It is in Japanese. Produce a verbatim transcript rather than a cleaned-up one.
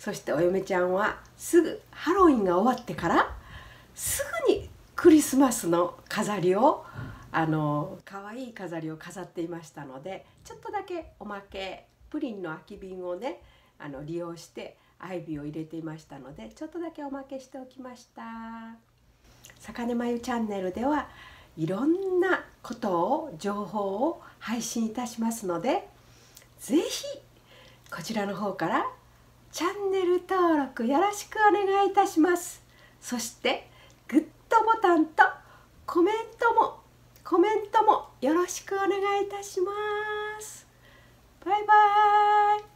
そしてお嫁ちゃんはすぐハロウィンが終わってからすぐにクリスマスの飾りをあの可愛い飾りを飾っていましたので、ちょっとだけおまけプリンの空き瓶をねあの利用してアイビーを入れていましたので、ちょっとだけおまけしておきました。さかねまゆチャンネルではいろんなことを情報を配信いたしますので、ぜひこちらの方からチャンネル登録よろしくお願いいたします。そしてグッドボタンとコメントもコメントもよろしくお願いいたします。バイバーイ。